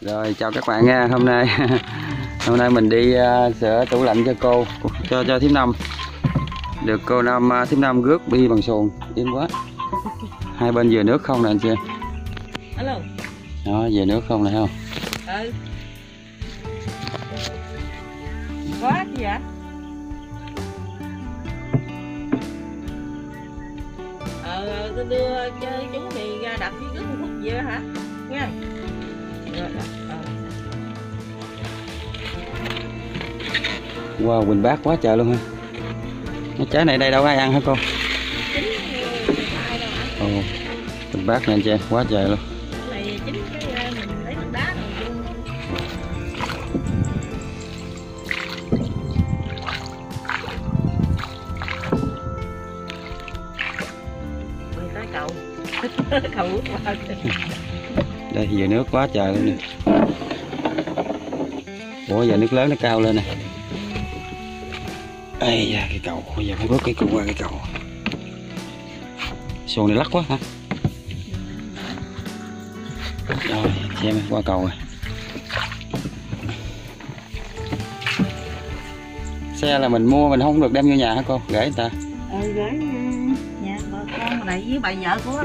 Rồi chào các bạn nha. Hôm nay mình đi sửa tủ lạnh cho cô, cho thím Năm. Được cô thím Năm rước bi bằng xuồng, yên quá. Hai bên dừa nước không nè anh chị. Alo. Đó, dừa nước không này không? Ừ. Có gì vậy? Tôi đưa chơi chúng thì ra đặt với rước một phút gì đó hả? Nha. Rồi. Wow, Quỳnh bác quá trời luôn ha. Cái trái này đây đâu có ai ăn hả cô? Ồ, Quỳnh bác này anh chị, quá trời luôn. Cái này chính cái mình lấy bằng đá rồi luôn. Mình tới cầu. Cầu bước qua. Đây dừa nước quá trời luôn nè. Ủa giờ nước lớn nó cao lên nè. Ây da, cái cầu, bây giờ phải bước cái qua cái cầu. Xuồng này lắc quá hả? Rồi xem qua cầu rồi. Xe là mình mua mình không được đem vô nhà hả cô? Gửi người ta. Gửi nhà bà con này với bà vợ của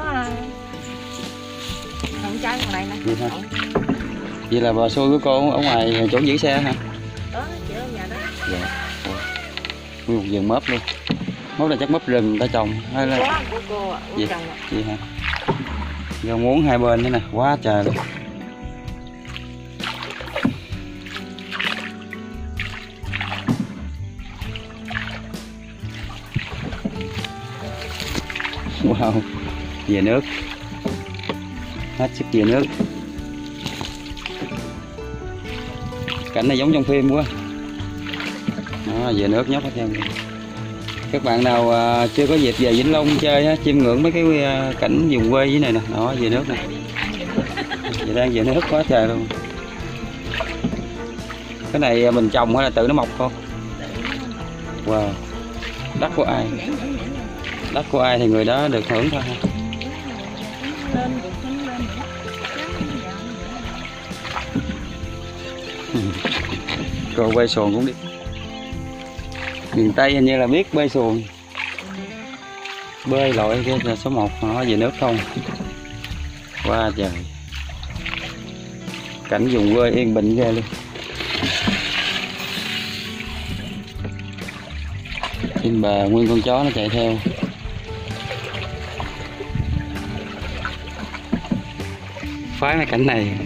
con trai con này nè. Vậy hả? Vậy là bà xui của cô ở ngoài chỗ giữ xe hả? Đó, chị ở nhà đó. Dạ. Nguyên một vườn mướp luôn. Mướp là chắc mướp rừng người ta trồng hay là Có của cô ạ, gì? trồng ạ. Vậy hả? Rau muống hai bên thế nè, quá trời luôn. Wow, về nước. Hết sức về nước. Cảnh này giống trong phim quá. Đó, về nước nhóc hết trơn. Các bạn nào chưa có dịp về Vĩnh Long chơi á, chiêm ngưỡng mấy cái cảnh vùng quê dưới này nè. Đó, về nước nè. Giờ đang về nước quá trời luôn. Cái này mình trồng hay là tự nó mọc không? Wow. Đất của ai? Đất của ai thì người đó được hưởng thôi ha. Cô bơi xuồng cũng đi. Miền Tây hình như là biết bơi xuồng. Bơi lội cái là số 1 nó về nước không. Quá trời. Cảnh vùng quê yên bình ghê luôn. Trên bờ nguyên con chó nó chạy theo. Phái mấy cảnh này.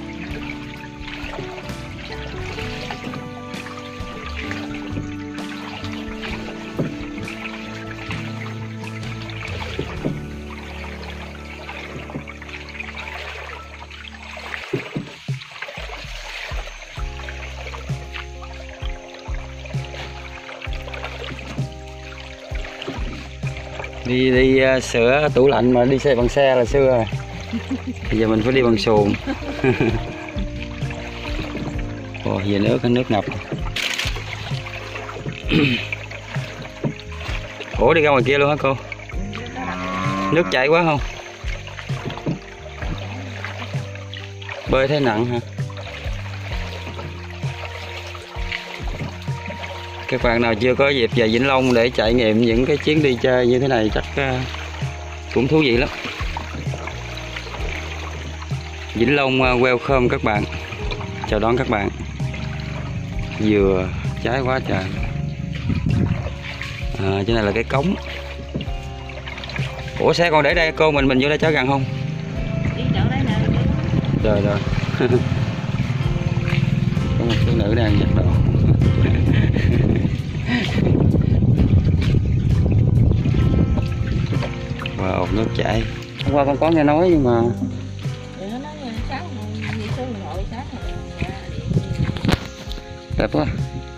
Đi sửa tủ lạnh mà đi xe bằng xe là xưa rồi. Bây giờ mình phải đi bằng xuồng. Ồ, về nước ngập. Ủa đi ra ngoài kia luôn hả cô? Nước chảy quá không? Bơi thấy nặng hả? Các bạn nào chưa có dịp về Vĩnh Long để trải nghiệm những cái chuyến đi chơi như thế này chắc cũng thú vị lắm. Vĩnh Long welcome các bạn. Chào đón các bạn. Dừa trái quá trời. Chỗ này là cái cống. Ủa xe còn để đây cô, mình vô đây chở gần không? Đi chỗ đây nè. Rồi. Có một phụ nữ đang giặt đồ. Wow, nước chảy. Hôm qua con có nghe nói nhưng mà đẹp quá.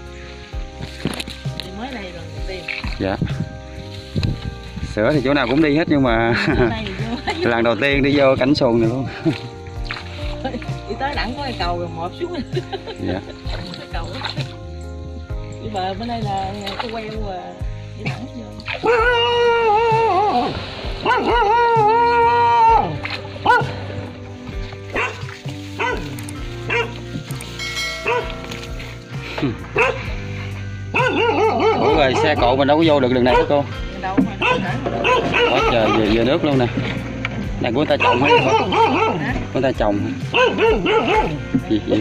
Mới đây lần đầu tiên. Dạ. Sửa thì chỗ nào cũng đi hết nhưng mà lần đầu tiên đi vô cảnh xuồng này luôn. Đi tới đẳng có cái cầu rồi một xuống. Dạ. Cái cầu đó. Đi bờ bên đây là cái queo đi thẳng vô. xe cộ mình đâu có vô được đường này đó cô. đâu mà nó cỡ mà đâu. Quá trời về nước luôn nè. Này của người ta trồng hay không? Của người ta trồng hả? Gì vậy?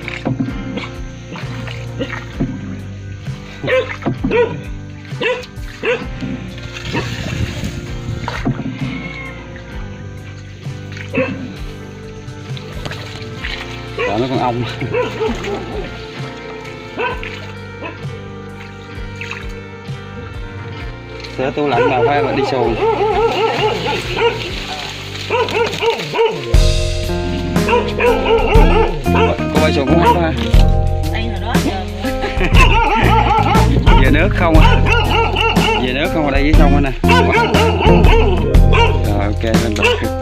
Sợ mấy con ong. Sữa tủ lạnh mà phải mà đi xuồng. Cô bay xuồng cũng không ha? Đây hồi đó giờ Về nước không à? Về nước không ở đây với sông nè. Rồi ok lên bờ.